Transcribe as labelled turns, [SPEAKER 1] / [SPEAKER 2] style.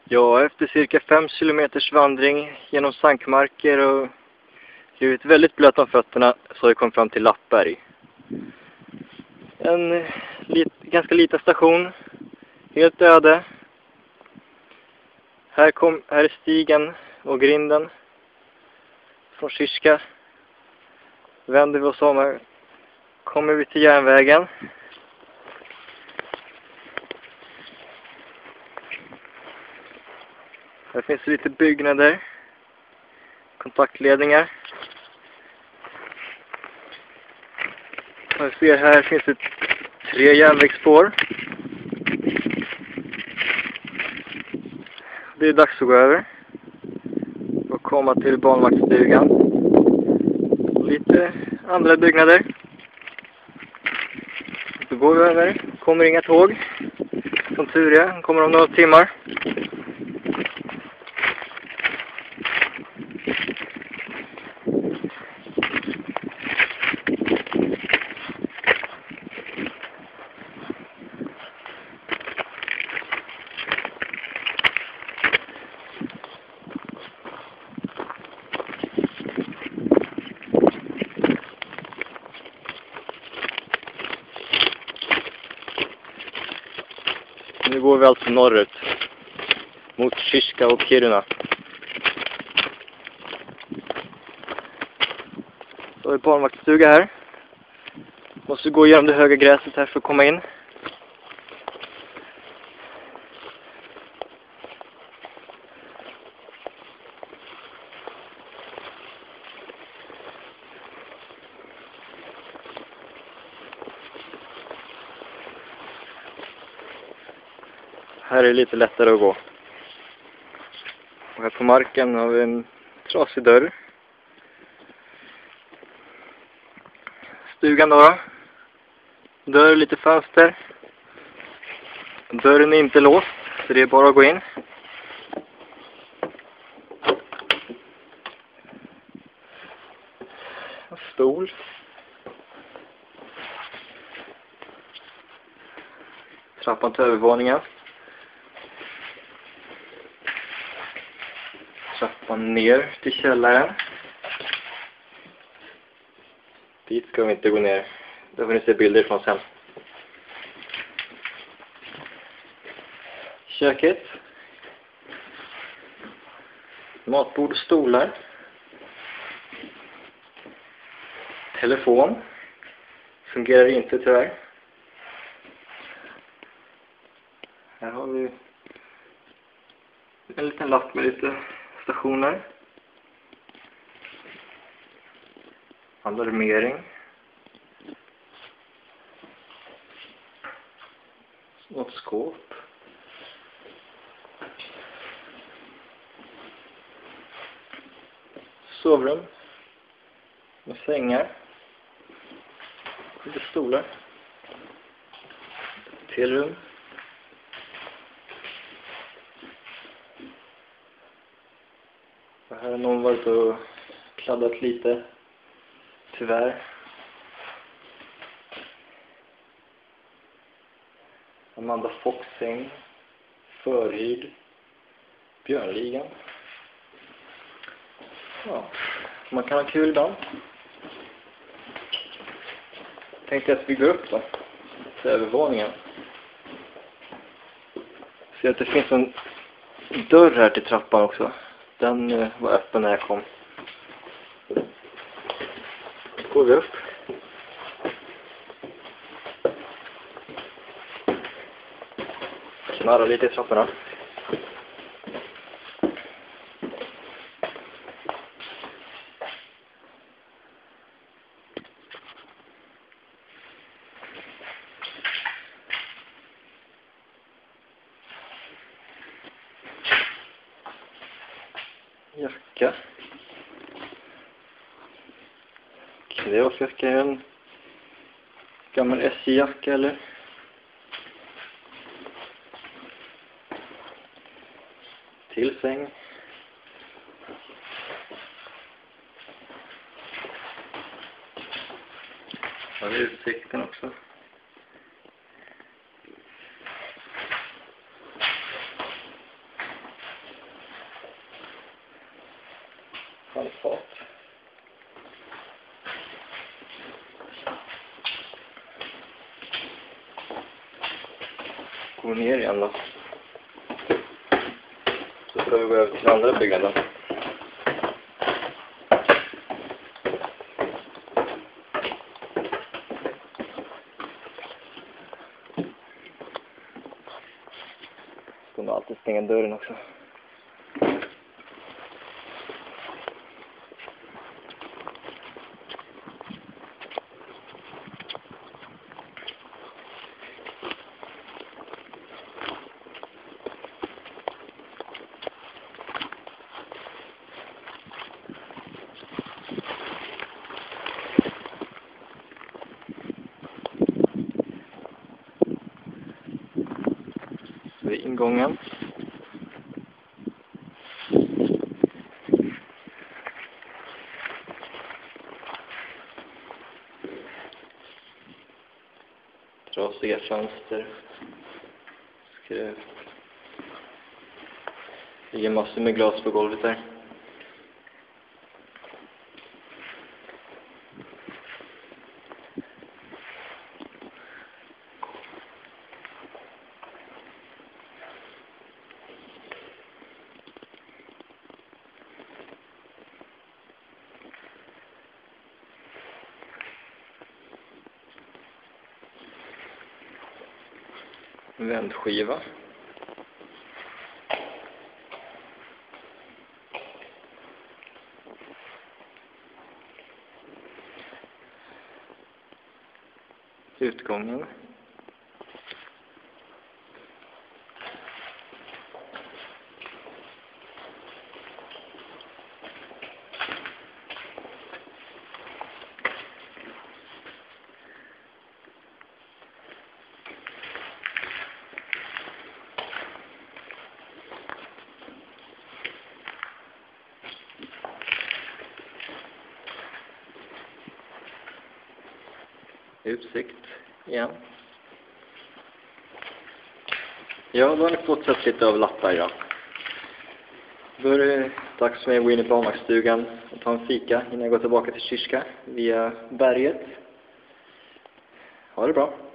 [SPEAKER 1] Ja, efter cirka 5 kilometers vandring genom sankmarker och blivit väldigt blöt om fötterna så har vi kommit fram till Lappberg. En ganska liten station, helt öde. Här är stigen och grinden från Kirska. Vänder vi oss om här, kommer vi till järnvägen. Här finns lite byggnader, kontaktledningar. Här finns det 3 järnvägsspår. Det är dags att gå över och komma till barnvaktsstugan. Lite andra byggnader. Så går vi över. Kommer inga tåg. Som tur är. Kommer om några timmar. Nu går vi alltså norrut mot Kirska och Kiruna. Så är det barnvaktsstuga här. Måste gå igenom det höga gräset här för att komma in. Här är det lite lättare att gå. Och här på marken har vi en trasig dörr. Stugan då. Dörr, lite fönster. Dörren är inte låst, så det är bara att gå in. En stol. Trappan till övervåningen. Trappan ner till källaren. Dit ska vi inte gå ner. Där får ni se bilder från sen. Köket. Matbord och stolar. Telefon. Fungerar inte tyvärr. Här har vi en liten lapp med lite stationer. Alarmering. Något skåp. Sovrum. Med sängar. Lite stolar. Till rum. Här har någon varit och kladdat lite. Tyvärr. Amanda Foxing. Förhyrd. Björnligan. Ja, man kan ha kul ibland. Tänkte att vi går upp då. Till övervåningen. Ser att det finns en dörr här till trappan också. Den var öppen när jag kom. Går vi upp. Knarrar lite i trapporna. Jacka. Knäåsjacka är en gammal SJ-jacka eller? Till säng. Har vi utsikten också. handfat. Går ner igen då. Så ska vi gå över till andra byggnaden. Ska nog alltid stänga dörren också. Vid ingången. Trasiga fönster. Skräp. Det ligger massor med glas på golvet där. Vändskiva. Utgången. Utsikt igen. Ja, då har ni fått sett lite av lappar idag. Då är det dags för mig att gå in i barnvaktsstugan och ta en fika innan jag går tillbaka till Kirska via berget. Ha det bra!